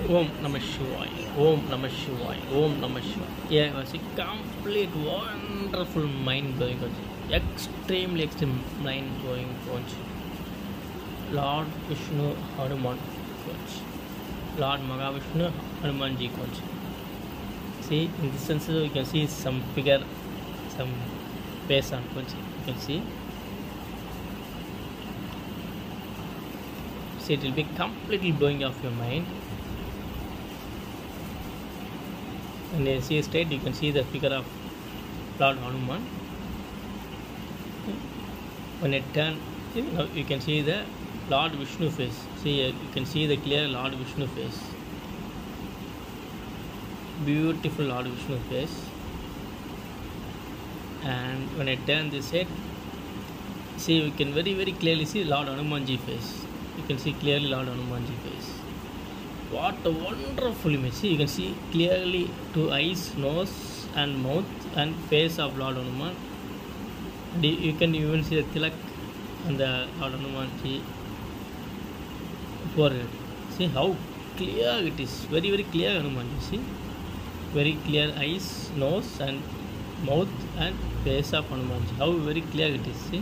Om Namah Shivaya. Om Namah Shivaya. Om Namah Shivaya. Yeah, it was a complete, wonderful, mind-blowing coach. Extremely mind-blowing coach. Lord Vishnu Hanuman coach. Lord Mahavishnu Hanumanji coach. See, in this sense, you can see some figure, some face on coach. You can see. See, it will be completely blowing off your mind. When you see straight, you can see the figure of Lord Hanuman. When it turn, you can see the Lord Vishnu face. See, you can see the clear Lord Vishnu face. Beautiful Lord Vishnu face. And when I turn this head, see, you can very clearly see Lord Hanumanji face. You can see clearly Lord Hanumanji face. What a wonderful image. See, you can see clearly two eyes, nose and mouth and face of Lord Hanuman. And you can even see the tilak on the Lord Hanumanji forehead. See how clear it is. Very clear Hanuman. You see, very clear eyes, nose and mouth and face of Hanumanji. How very clear it is. See,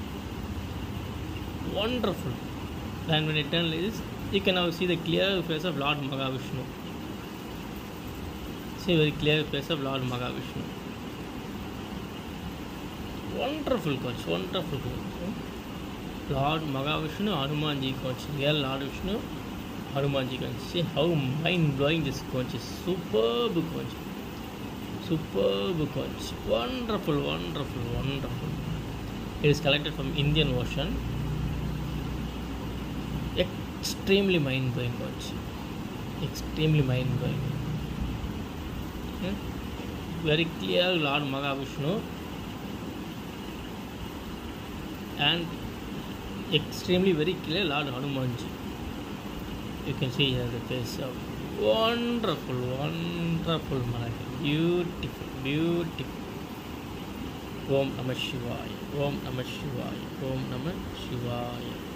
wonderful. And when it turns like this, you can now see the clear face of Lord Mahavishnu. See, very clear face of Lord Mahavishnu. Wonderful coach, wonderful coach. Lord Mahavishnu Hanumanji coach. Real Lord Vishnu Hanumanji coach. See how mind-blowing this coach is. Superb coach. Superb coach. Wonderful. It is collected from Indian Ocean. Extremely mind-blowing coach. Extremely mind-blowing. Very clear Lord Mahavishnu and extremely very clear Lord Hanumanji. You can see here the face of wonderful Malachi. Beautiful. Om Namah Shivaya. Om Namah Shivaya. Om Namah Shivaya.